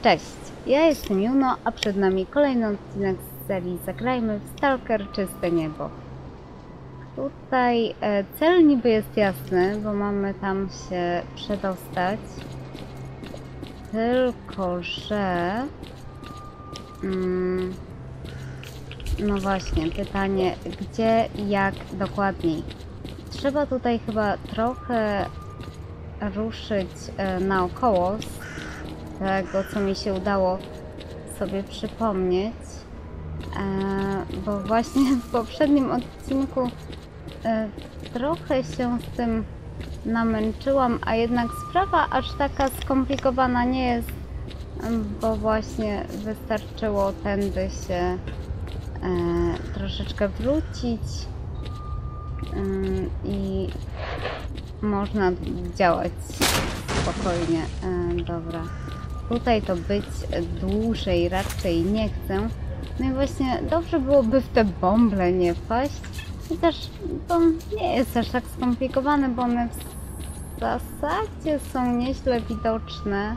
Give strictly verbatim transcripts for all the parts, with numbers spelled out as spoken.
Cześć, ja jestem Juno, a przed nami kolejny odcinek z serii Zagrajmy w Stalker Czyste Niebo. Tutaj e, cel niby jest jasny, bo mamy tam się przedostać. Tylko, że... Mm, no właśnie, pytanie, gdzie i jak dokładniej. Trzeba tutaj chyba trochę ruszyć e, naokoło z tego, co mi się udało sobie przypomnieć, e, bo właśnie w poprzednim odcinku e, trochę się z tym namęczyłam, a jednak sprawa aż taka skomplikowana nie jest, bo właśnie wystarczyło tędy się e, troszeczkę wrócić e, i można działać spokojnie. E, dobra. Tutaj to być dłużej raczej nie chcę. No i właśnie dobrze byłoby w te bąble nie wpaść. Chociaż to nie jest aż tak skomplikowane, bo one w zasadzie są nieźle widoczne.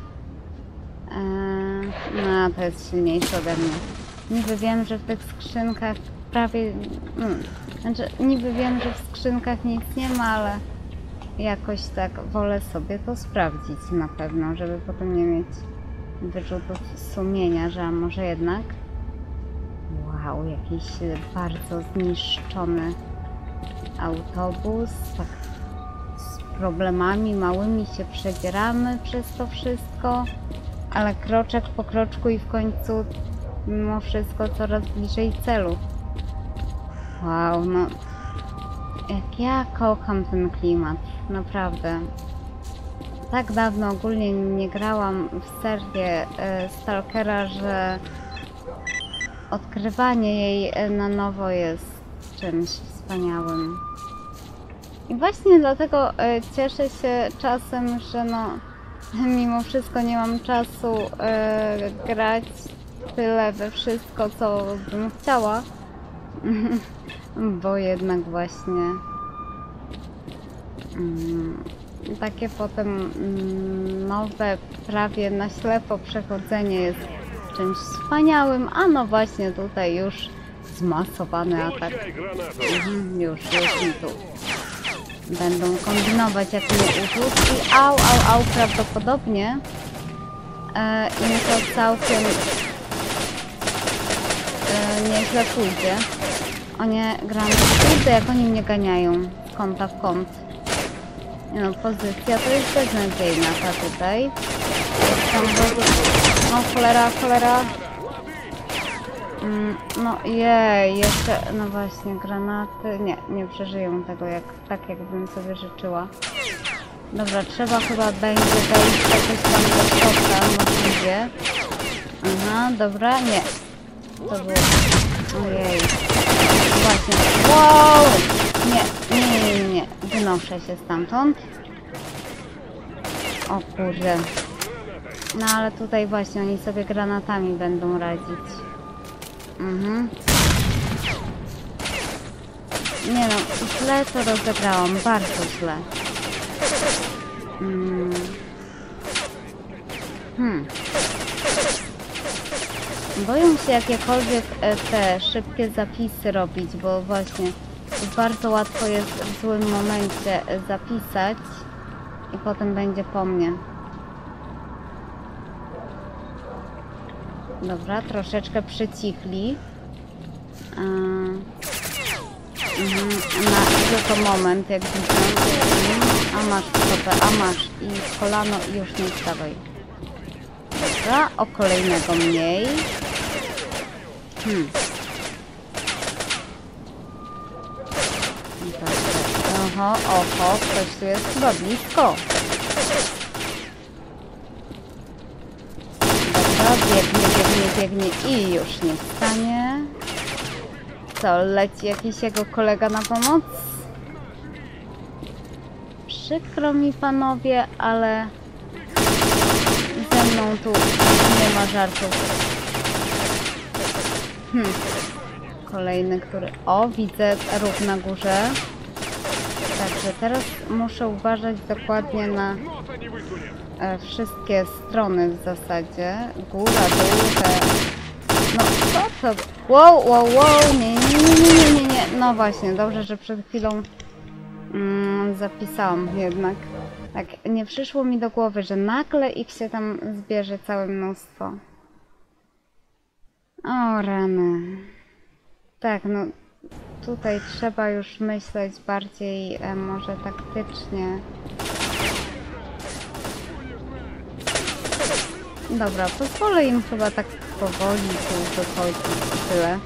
Eee, no, to jest silniejsze ode mnie. Niby wiem, że w tych skrzynkach prawie... Hmm, znaczy, niby wiem, że w skrzynkach nic nie ma, ale jakoś tak wolę sobie to sprawdzić na pewno, żeby potem nie mieć wyrzutów sumienia, że może jednak... Wow, jakiś bardzo zniszczony autobus. Tak z problemami małymi się przedzieramy przez to wszystko, ale kroczek po kroczku i w końcu mimo wszystko coraz bliżej celu. Wow, no... Jak ja kocham ten klimat, naprawdę. Tak dawno ogólnie nie grałam w serię e, Stalkera, że odkrywanie jej na nowo jest czymś wspaniałym. I właśnie dlatego e, cieszę się czasem, że no mimo wszystko nie mam czasu e, grać tyle we wszystko, co bym chciała. Bo jednak właśnie mm, takie potem mm, nowe, prawie na ślepo przechodzenie jest czymś wspaniałym, a no właśnie tutaj już zmasowany atak. Mhm, już, już mi tu będą kombinować, jak mnie utłuc i au, au, au, prawdopodobnie e, im to całkiem e, nieźle pójdzie. O nie, gram kurde, jak oni mnie ganiają z kąta w kąt. Nie no, pozycja to jest beznadziejna ta tutaj. Tam no cholera, cholera. Mm, no jej, jeszcze, no właśnie, granaty. Nie, nie przeżyją tego jak, tak jakbym sobie życzyła. Dobra, trzeba chyba będzie wejść jakoś tam do środka, możliwie. Aha, dobra, nie. To było... Ojej. Właśnie. Wow! Nie, nie, nie, nie, nie. Wynoszę się stamtąd. O kurde. No ale tutaj właśnie oni sobie granatami będą radzić. Mhm. Nie no, źle to rozegrałam. Bardzo źle. Mm. Hmm. Boję się jakiekolwiek te szybkie zapisy robić, bo właśnie bardzo łatwo jest w złym momencie zapisać i potem będzie po mnie. Dobra, troszeczkę przycichli. Yy. Mhm. Na tylko moment, jak widzę. A masz stopę, a masz i w kolano i już nie wstawaj. Dobra, o kolejnego mniej. Hmm. Oho, oho, ktoś tu jest chyba blisko. Dobra, biegnie, biegnie, biegnie i już nie wstanie. Co, leci jakiś jego kolega na pomoc? Przykro mi panowie, ale ze mną tu nie ma żartów. Hmm. Kolejny, który... O, widzę ruch na górze. Także teraz muszę uważać dokładnie na e, wszystkie strony w zasadzie. Góra, dół, te... No co to? Wow, wow, wow, nie, nie, nie, nie, nie, nie. No właśnie, dobrze, że przed chwilą mm, zapisałam jednak. Tak, nie przyszło mi do głowy, że nagle ich się tam zbierze całe mnóstwo. O rany. Tak, no tutaj trzeba już myśleć bardziej e, może taktycznie. Dobra, pozwolę im chyba tak powoli tu wychodzić i tyle.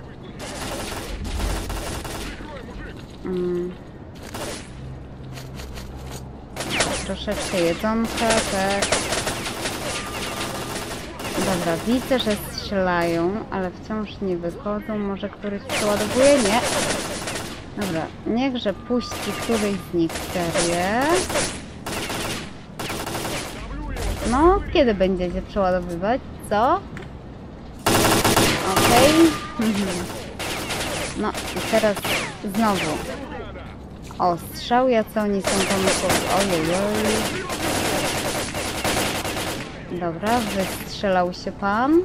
Mm. Troszeczkę jedzonka, tak. Dobra, widzę, że strzelają, ale wciąż nie wychodzą. Może któryś przeładowuje? Nie. Dobra, niechże puści któryś z nich serię. No, kiedy będziecie przeładowywać? Co? Okej. Okay. No i teraz znowu. O, strzał, jacy oni są pomysłowi. Ojej, oj. Dobra, wystrzelał się pan.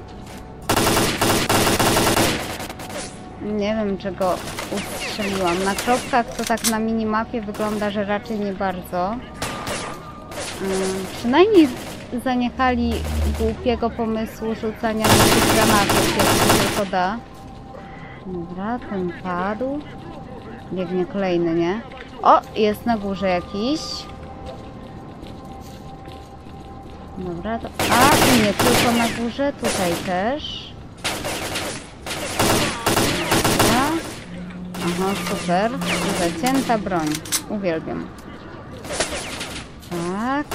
Nie wiem, czego ustrzeliłam. Na kropkach to tak na minimapie wygląda, że raczej nie bardzo. Hmm, przynajmniej zaniechali głupiego pomysłu rzucania na tych granatów, jak się tylko da. Dobra, ten padł. Biegnie kolejny, nie? O, jest na górze jakiś. Dobra, to... A, i nie tylko na górze, tutaj też. Dobra. Aha, super. Zacięta broń. Uwielbiam. Tak.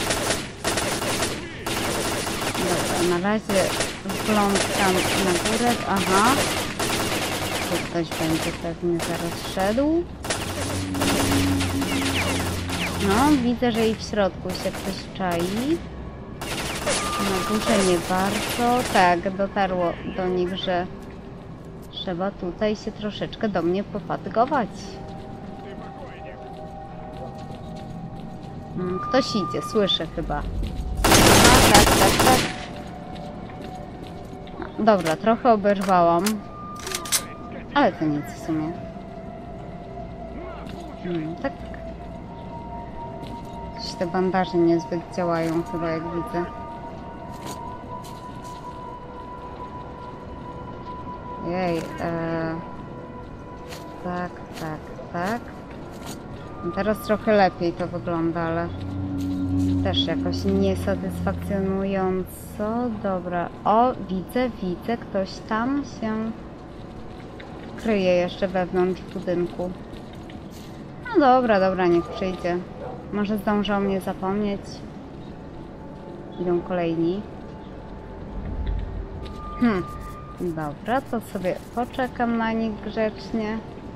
Dobra, na razie wgląd tam na górę. Aha. Tu ktoś będzie pewnie zaraz szedł. No, widzę, że i w środku się ktoś czai. Na górze nie bardzo. Tak, dotarło do nich, że trzeba tutaj się troszeczkę do mnie pofatygować. Ktoś idzie, słyszę chyba. A, tak, tak, tak. No, dobra, trochę oberwałam. Ale to nic w sumie. Hmm, tak. Coś te bandaże niezbyt działają chyba, jak widzę. Jej, ee, tak, tak, tak. Teraz trochę lepiej to wygląda, ale też jakoś niesatysfakcjonująco. Dobra, o, widzę, widzę, ktoś tam się kryje jeszcze wewnątrz budynku. No dobra, dobra, niech przyjdzie. Może zdążą o mnie zapomnieć. Idą kolejni. Hmm. Dobra, to sobie poczekam na nich grzecznie.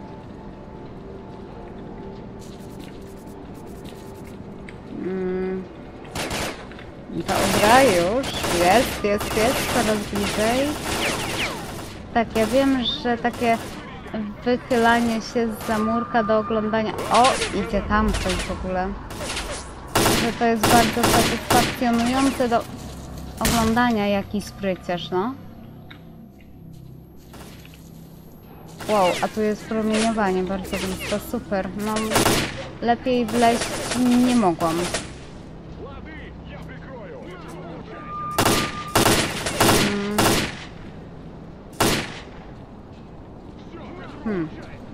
Hmm. Dobra, już. Jest, jest, jest. Coraz bliżej. Tak, ja wiem, że takie wychylanie się z zamurka do oglądania... O! Idzie tam coś w ogóle. Że to jest bardzo satysfakcjonujące do oglądania, jaki spryciarz, no. Wow, a tu jest promieniowanie bardzo blisko, super. No, lepiej wleźć nie mogłam. Hmm. Hmm.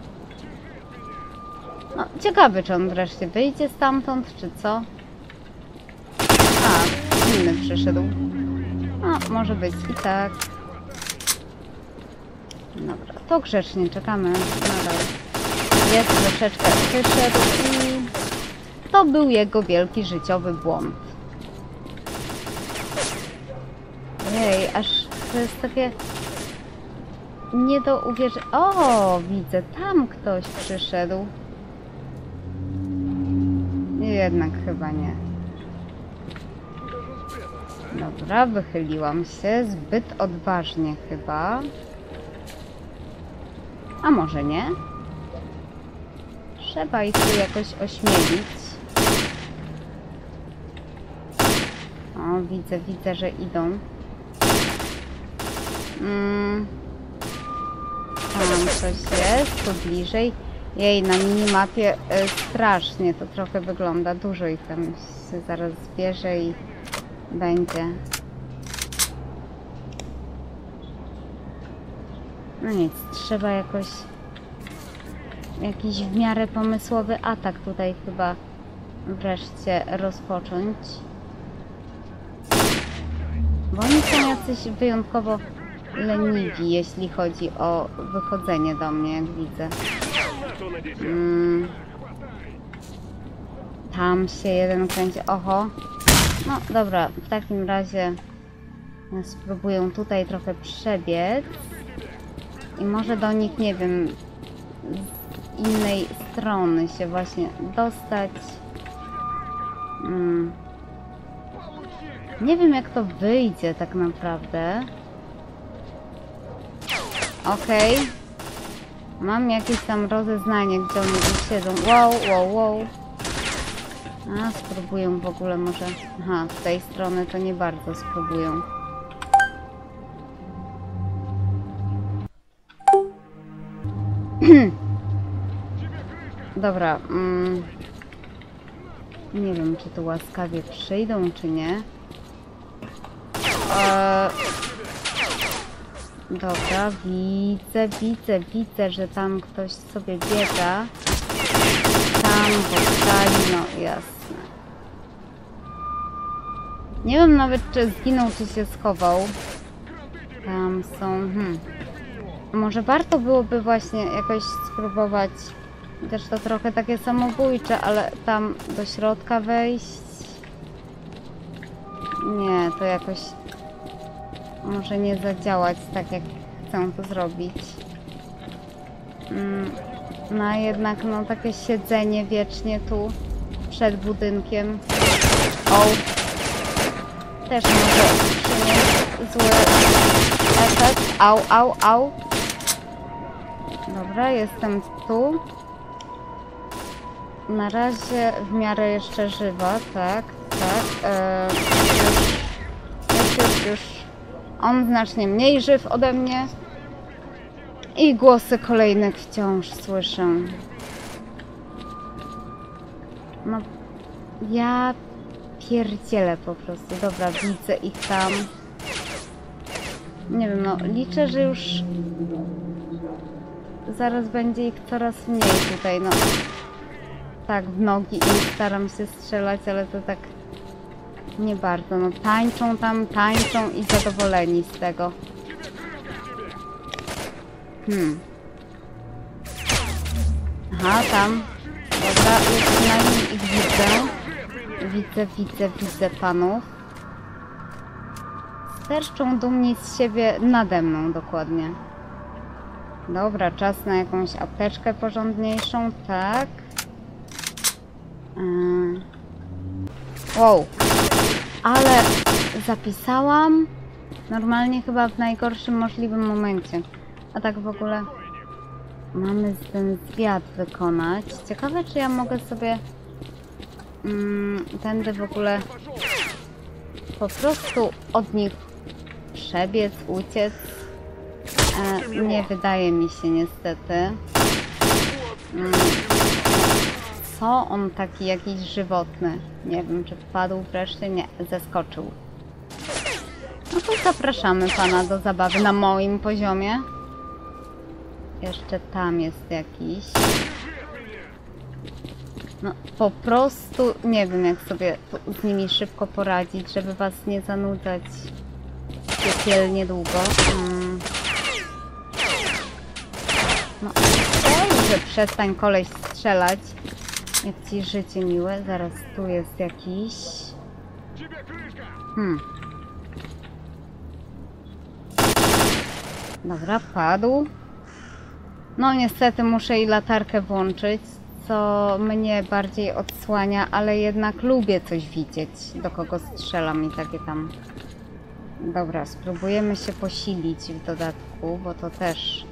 No, ciekawy, czy on wreszcie wyjdzie stamtąd, czy co? A, inny przyszedł. No, może być i tak. Dobra, to grzecznie czekamy nadal. Jest troszeczkę wyszedł i to był jego wielki życiowy błąd. Jej, aż to jest takie nie do uwierzenia. O, widzę, tam ktoś przyszedł. Jednak chyba nie. Dobra, wychyliłam się zbyt odważnie chyba. A może nie? Trzeba ich tu jakoś ośmielić. O, widzę, widzę, że idą. Mm. Tam coś jest, tu bliżej. Jej, na minimapie y, strasznie to trochę wygląda. Dużo ich tam się zaraz zbierze i będzie. No nic, trzeba jakoś jakiś w miarę pomysłowy atak tutaj chyba wreszcie rozpocząć. Bo oni są jacyś wyjątkowo leniwi, jeśli chodzi o wychodzenie do mnie, jak widzę. Mm. Tam się jeden kręci. Oho. No dobra, w takim razie spróbuję tutaj trochę przebiec. I może do nich, nie wiem, z innej strony się właśnie dostać. Mm. Nie wiem, jak to wyjdzie tak naprawdę. Okej. Okay. Mam jakieś tam rozeznanie, gdzie oni tu siedzą. Wow, wow, wow. A, spróbuję w ogóle może... Aha, z tej strony to nie bardzo spróbuję. Dobra. Mm. Nie wiem, czy tu łaskawie przyjdą, czy nie. Eee... Dobra, widzę, widzę, widzę, że tam ktoś sobie biega. Tam w oddali, no jasne. Nie wiem nawet, czy zginął, czy się schował. Tam są, hmm. Może warto byłoby właśnie jakoś spróbować, też to trochę takie samobójcze, ale tam do środka wejść. Nie, to jakoś może nie zadziałać tak, jak chcę to zrobić. Mm, no a jednak no takie siedzenie wiecznie tu przed budynkiem. O! Też może przynieść zły efekt. Au, au, au. Dobra, jestem tu. Na razie w miarę jeszcze żywa, tak, tak. Eee, już, już, już, już. On znacznie mniej żyw ode mnie. I głosy kolejnych wciąż słyszę. No, ja pierdzielę po prostu. Dobra, widzę ich tam. Nie wiem, no liczę, że już zaraz będzie ich coraz mniej tutaj, no. Tak, w nogi i staram się strzelać, ale to tak nie bardzo. No tańczą tam, tańczą i zadowoleni z tego. Hmm. Aha, tam. Dobra, już przynajmniej ich widzę. Widzę, widzę, widzę panów. Sterczą dumni z siebie nade mną dokładnie. Dobra, czas na jakąś apteczkę porządniejszą, tak. Yy. Wow. Ale zapisałam normalnie chyba w najgorszym możliwym momencie. A tak w ogóle mamy ten zwiat wykonać. Ciekawe, czy ja mogę sobie mm, tędy w ogóle po prostu od nich przebiec, uciec. E, nie wydaje mi się niestety. Mm, co on taki jakiś żywotny? Nie wiem, czy wpadł wreszcie? Nie, zeskoczył. No to zapraszamy pana do zabawy na moim poziomie. Jeszcze tam jest jakiś. No po prostu nie wiem, jak sobie z nimi szybko poradzić, żeby was nie zanudzać piekielnie długo. Hmm. No ej, że przestań koleś strzelać. Jak ci życie miłe. Zaraz tu jest jakiś. Hmm. Dobra, padł. No niestety muszę i latarkę włączyć, co mnie bardziej odsłania, ale jednak lubię coś widzieć, do kogo strzelam i takie tam. Dobra, spróbujemy się posilić w dodatku, bo to też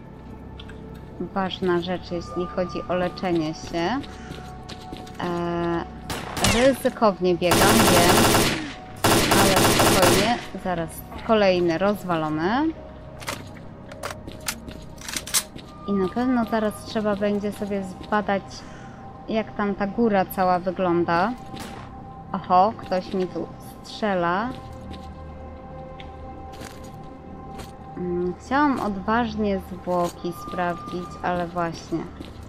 ważna rzecz, jeśli chodzi o leczenie się. Eee, ryzykownie biegam, wiem. spokojnie. Zaraz kolejny rozwalony. I na pewno teraz trzeba będzie sobie zbadać, jak tam ta góra cała wygląda. Oho, ktoś mi tu strzela. Hmm, chciałam odważnie zwłoki sprawdzić, ale właśnie.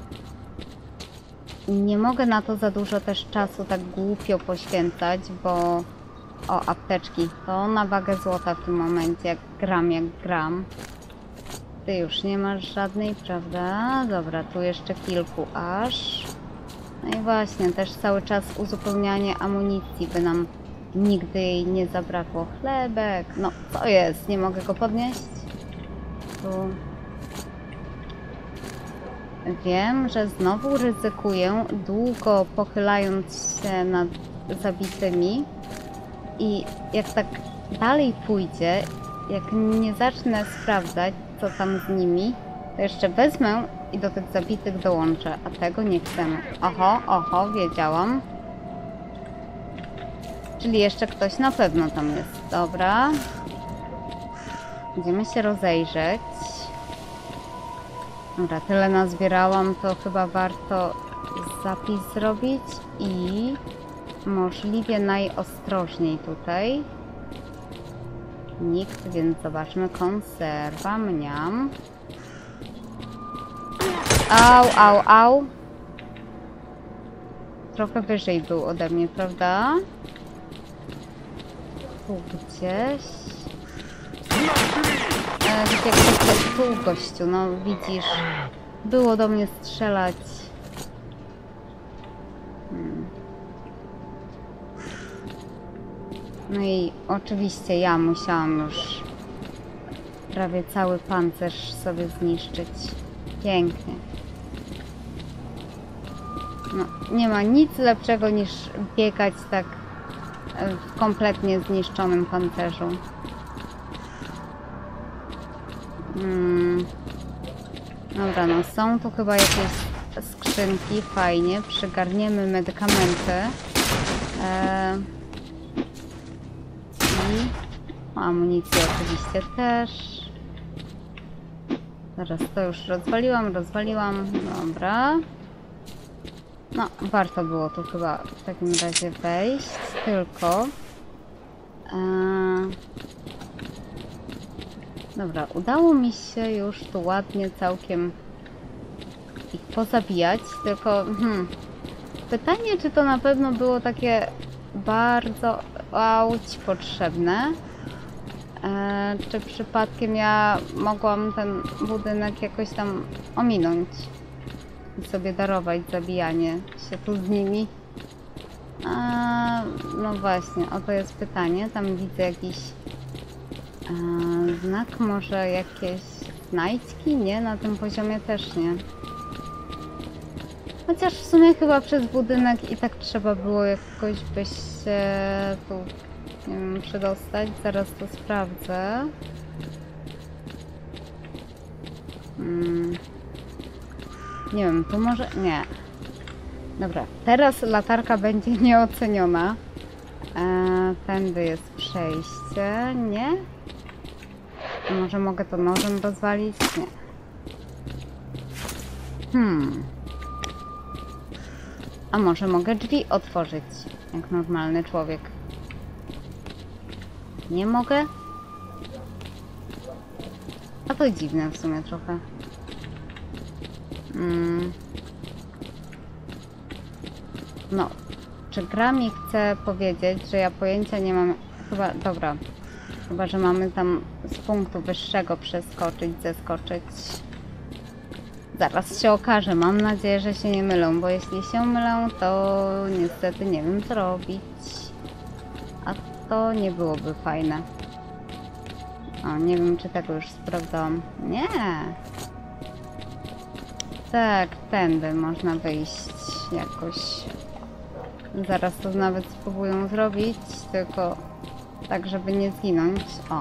Nie mogę na to za dużo też czasu tak głupio poświęcać, bo... O, apteczki. To na wagę złota w tym momencie, jak gram, jak gram. Ty już nie masz żadnej, prawda? Dobra, tu jeszcze kilku aż. No i właśnie, też cały czas uzupełnianie amunicji, by nam nigdy jej nie zabrakło. Chlebek, no co jest? Nie mogę go podnieść? Tu... Wiem, że znowu ryzykuję, długo pochylając się nad zabitymi. I jak tak dalej pójdzie, jak nie zacznę sprawdzać, co tam z nimi, to jeszcze wezmę i do tych zabitych dołączę, a tego nie chcemy. Oho, oho, wiedziałam. Czyli jeszcze ktoś na pewno tam jest. Dobra. Będziemy się rozejrzeć. Dobra, tyle nazbierałam, to chyba warto zapis zrobić i możliwie najostrożniej tutaj. Nikt, więc zobaczmy. Konserwa, mniam. Au, au, au. Trochę wyżej był ode mnie, prawda? Tu gdzieś. E, gdzie, gdzie, tu gościu, no widzisz. Było do mnie strzelać. Hmm. No i oczywiście ja musiałam już prawie cały pancerz sobie zniszczyć. Pięknie. No, nie ma nic lepszego niż biegać tak w kompletnie zniszczonym pancerzu. Hmm. Dobra, no są tu chyba jakieś skrzynki, fajnie. Przygarniemy medykamenty. Eee... I amunicję oczywiście też. Zaraz to już rozwaliłam, rozwaliłam. Dobra. No, warto było tu chyba w takim razie wejść. Tylko... Eee... Dobra, udało mi się już tu ładnie całkiem ich pozabijać. Tylko... Hmm, pytanie, czy to na pewno było takie bardzo... Auć potrzebne. Eee, czy przypadkiem ja mogłam ten budynek jakoś tam ominąć i sobie darować zabijanie się tu z nimi? Eee, no właśnie, oto jest pytanie. Tam widzę jakiś eee, znak, może jakieś znajdźki? Nie, na tym poziomie też nie. Chociaż w sumie chyba przez budynek i tak trzeba było jakoś by się tu, nie wiem, przedostać. Zaraz to sprawdzę. Hmm. Nie wiem, tu może... Nie. Dobra, teraz latarka będzie nieoceniona. Eee, tędy jest przejście. Nie? A może mogę to nożem rozwalić? Nie. Hmm. A może mogę drzwi otworzyć, jak normalny człowiek? Nie mogę? A to dziwne w sumie trochę. Hmm. No, czy gra mi chce powiedzieć, że ja pojęcia nie mam... Chyba, dobra. Chyba, że mamy tam z punktu wyższego przeskoczyć, zeskoczyć. Zaraz się okaże. Mam nadzieję, że się nie mylą, bo jeśli się mylą, to niestety nie wiem co robić. A to nie byłoby fajne. O, nie wiem, czy tego już sprawdzałam. Nie! Tak, tędy można wyjść jakoś. Zaraz to nawet spróbuję zrobić, tylko tak, żeby nie zginąć. O!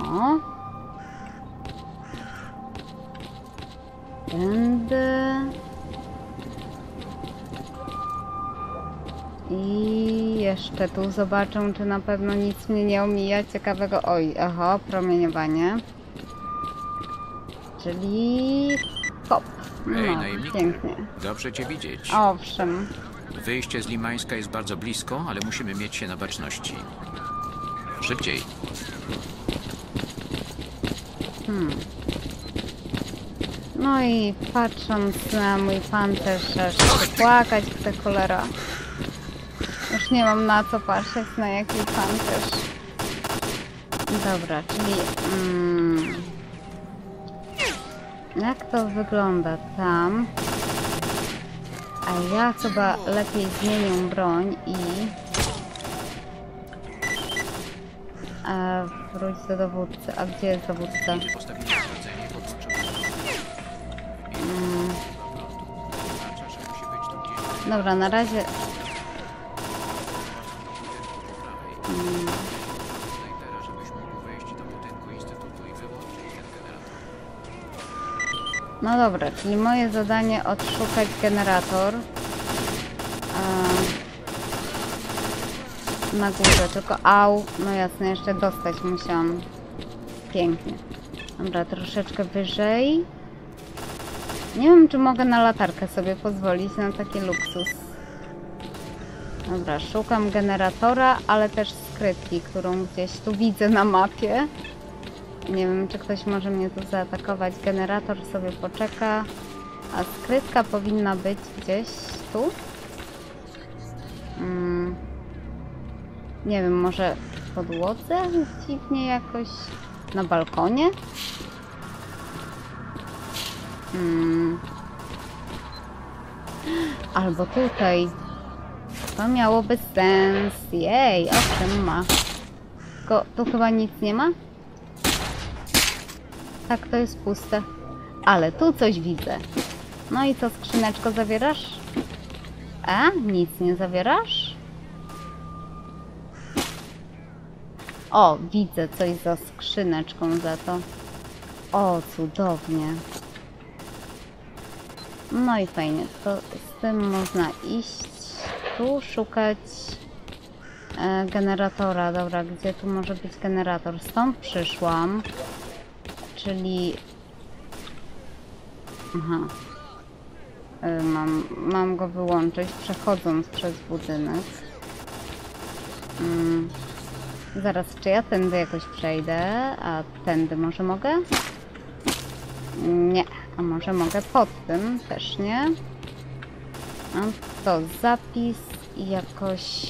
Tędy. I jeszcze tu zobaczę, czy na pewno nic mnie nie omija ciekawego. Oj, aha, promieniowanie. Czyli kop. Ej, No, najemniku. pięknie. Dobrze cię widzieć. Owszem. Wyjście z Limańska jest bardzo blisko, ale musimy mieć się na baczności. Szybciej. Hmm. No i patrząc na mój pancerz, aż się płakać chce, cholera. Już nie mam na co patrzeć, na jaki pancerz. Dobra, czyli... Mm, jak to wygląda tam? A ja chyba lepiej zmienię broń i... A wróć do dowódcy. A gdzie jest dowódca? Postawimy sprawdzenie pod strzałem. Mm, Oznacza, że musi być tu gdzieś dobra, na razie... po prawej. Mm, Snajpera, żebyś mógł wejść do budynku instytutu i wyłączyć ten generator. no dobra, czyli moje zadanie odszukać generator. A, na górze, tylko au, no jasne, jeszcze dostać musiałam. Pięknie. Dobra, troszeczkę wyżej. Nie wiem, czy mogę na latarkę sobie pozwolić na taki luksus. Dobra, szukam generatora, ale też skrytki, którą gdzieś tu widzę na mapie. Nie wiem, czy ktoś może mnie tu zaatakować. Generator sobie poczeka, a skrytka powinna być gdzieś tu. Mm. Nie wiem, może w podłodze? Dziwnie jakoś. Na balkonie? Hmm. Albo tutaj. To miałoby sens. Jej, owszem ma. Tylko tu chyba nic nie ma? Tak, to jest puste. Ale tu coś widzę. No i co, skrzyneczko zawierasz? A? Nic nie zawierasz? O, widzę coś za skrzyneczką za to. O, cudownie. No i fajnie, to z tym można iść. Tu szukać e, generatora. Dobra, gdzie tu może być generator? Stąd przyszłam. Czyli... Aha. E, mam, mam go wyłączyć, przechodząc przez budynek. Mm. Zaraz, czy ja tędy jakoś przejdę? A tędy może mogę? Nie. A może mogę pod tym? Też nie. A to zapis i jakoś...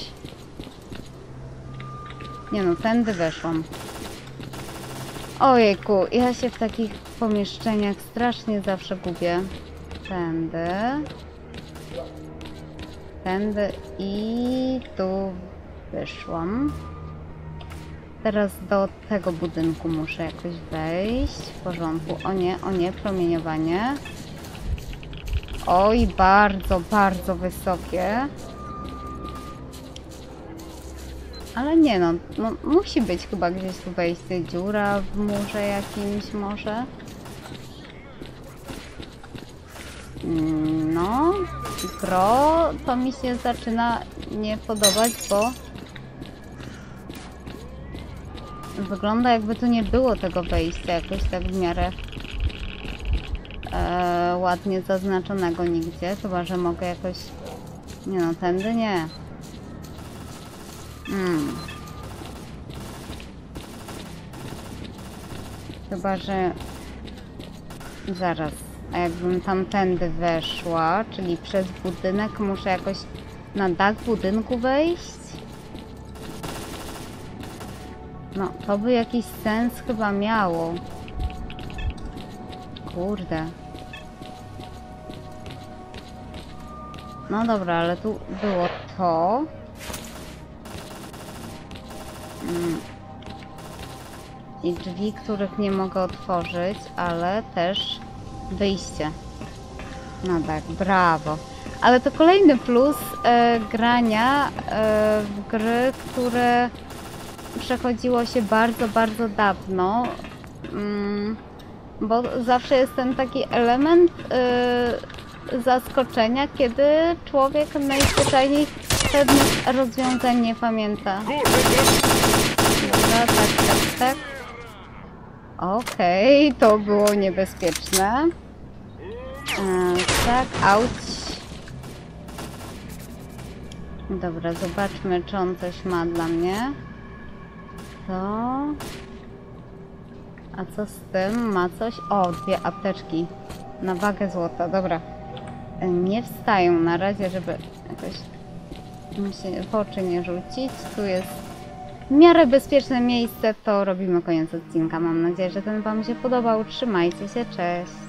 Nie no, tędy weszłam. Ojejku, ja się w takich pomieszczeniach strasznie zawsze gubię. Tędy. Tędy i tu wyszłam. Teraz do tego budynku muszę jakoś wejść. W porządku. O nie, o nie, promieniowanie. Oj, bardzo, bardzo wysokie. Ale nie no, no, musi być chyba gdzieś tu wejście, dziura w murze jakimś może. No, gro to mi się zaczyna nie podobać, bo wygląda jakby tu nie było tego wejścia jakoś tak w miarę e, ładnie zaznaczonego nigdzie. Chyba, że mogę jakoś... Nie no, tędy nie. Hmm. Chyba, że... Zaraz. A jakbym tamtędy weszła, czyli przez budynek, muszę jakoś na dach budynku wejść? No, to by jakiś sens chyba miało. Kurde. No dobra, ale tu było to. Mm. I drzwi, których nie mogę otworzyć, ale też wyjście. No tak, brawo. Ale to kolejny plus e, grania e, w gry, które przechodziło się bardzo, bardzo dawno. Mm, bo zawsze jest ten taki element e, zaskoczenia, kiedy człowiek najzwyczajniej pewnych rozwiązań nie pamięta. Dobra, tak, tak, tak. Okej, okay, to było niebezpieczne. E, tak, auć. Dobra, zobaczmy, czy on coś ma dla mnie. To... A co z tym? Ma coś? O, dwie apteczki. Na wagę złota, dobra. Nie wstają na razie, żeby jakoś mi się w oczy nie rzucić. Tu jest w miarę bezpieczne miejsce, to robimy koniec odcinka. Mam nadzieję, że ten wam się podobał. Trzymajcie się, cześć!